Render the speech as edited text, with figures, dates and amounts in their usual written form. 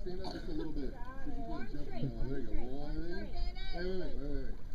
stand up just a little bit. See if you can jump. There you go. One. Wait.